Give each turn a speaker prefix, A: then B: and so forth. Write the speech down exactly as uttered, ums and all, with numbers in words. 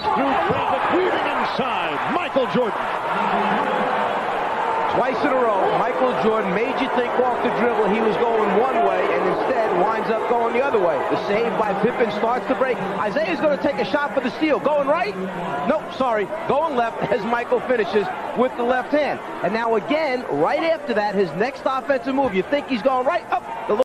A: Fires through traffic, weaving inside. Michael Jordan.
B: Twice in a row, Michael Jordan made you think off the dribble he was going one way and instead winds up going the other way. The save by Pippen starts to break. Isiah's going to take a shot for the steal. Going right? Nope, sorry. Going left as Michael finishes with the left hand. And now again, right after that, his next offensive move, you think he's going right up. The